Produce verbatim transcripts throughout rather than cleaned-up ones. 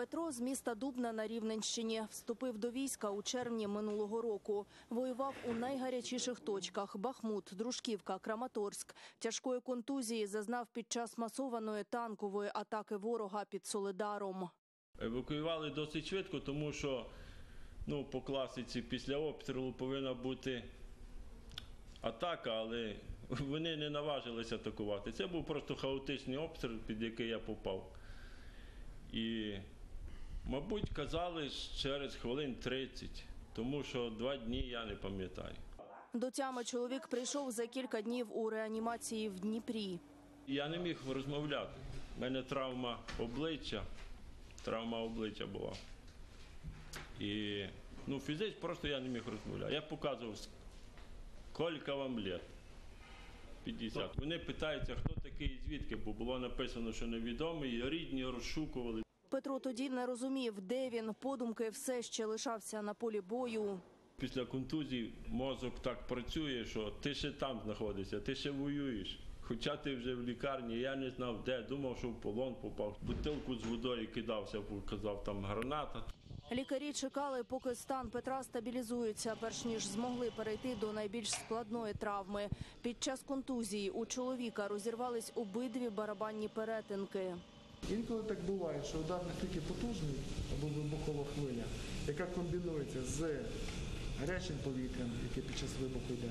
Петро з міста Дубна на Рівненщині вступив до війська у червні минулого року. Воював у найгарячіших точках – Бахмут, Дружківка, Краматорськ. Тяжкої контузії зазнав під час масованої танкової атаки ворога під Солидаром. Евакуювали досить швидко, тому що ну, по класиці після обстрілу повинна бути атака, але вони не наважилися атакувати. Це був просто хаотичний обстріл, під який я попав. І, мабуть, казали через хвилин тридцять, тому що два дні я не пам'ятаю. До тями чоловік прийшов за кілька днів у реанімації в Дніпрі. Я не міг розмовляти. У мене травма обличчя, травма обличчя була. І ну, фізично просто я не міг розмовляти. Я показував, скільки вам років? п'ятдесят. Вони питаються, хто такий і звідки, бо було написано, що невідомий, рідні розшукували. Петро тоді не розумів, де він, подумки все ще лишався на полі бою. Після контузії мозок так працює, що ти ще там знаходишся, ти ще воюєш. Хоча ти вже в лікарні, я не знав де, думав, що в полон попав. Бутилку з водою кидався, казав, там граната. Лікарі чекали, поки стан Петра стабілізується, перш ніж змогли перейти до найбільш складної травми. Під час контузії у чоловіка розірвались обидві барабанні перетинки. Інколи так буває, що удар настільки потужний, або вибухова хвиля, яка комбінується з гарячим повітрям, яке під час вибуху йде,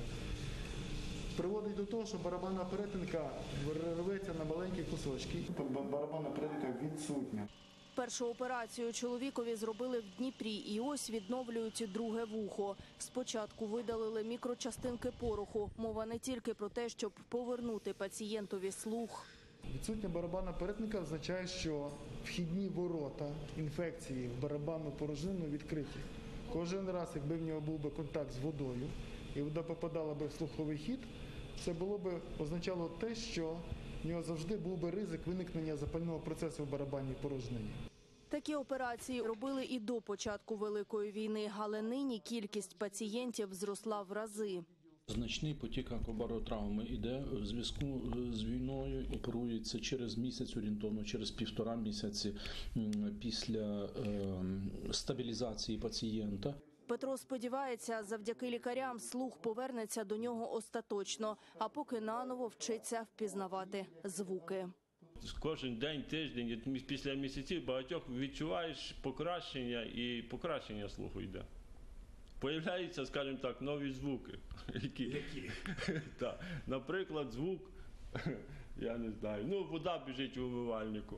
приводить до того, що барабанна перетинка рветься на маленькі кусочки. Барабанна перетинка відсутня. Першу операцію чоловікові зробили в Дніпрі, і ось відновлюють друге вухо. Спочатку видалили мікрочастинки пороху. Мова не тільки про те, щоб повернути пацієнтові слух. Відсутня барабанна перетинка означає, що вхідні ворота інфекції в барабанну порожнину відкриті. Кожен раз, якби в нього був би контакт з водою і вода попадала би в слуховий хід, це було б, означало те, що в нього завжди був би ризик виникнення запального процесу в барабанній порожнині. Такі операції робили і до початку Великої війни, але нині кількість пацієнтів зросла в рази. Значний потік акубаротравми йде в зв'язку з війною, оперується через місяць орієнтовно, через півтора місяці після е, стабілізації пацієнта. Петро сподівається, завдяки лікарям слух повернеться до нього остаточно, а поки наново вчиться впізнавати звуки. Кожен день, тиждень, після місяців багатьох відчуваєш покращення, і покращення слуху йде. Появляються, скажімо так, нові звуки. Які? Які? Так. Наприклад, звук, я не знаю, ну, вода біжить в умивальнику.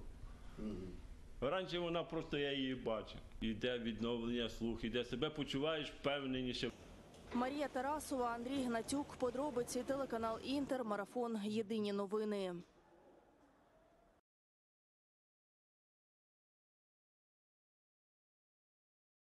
Раніше вона просто, я її бачив. Іде відновлення слуху, іде себе почуваєш впевненіше. Марія Тарасова, Андрій Гнатюк, подробиці, телеканал Інтер, марафон «Єдині новини».